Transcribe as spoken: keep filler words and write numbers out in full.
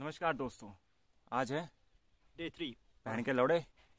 नमस्कार दोस्तों, आज है डे थ्री। बहन के लौड़े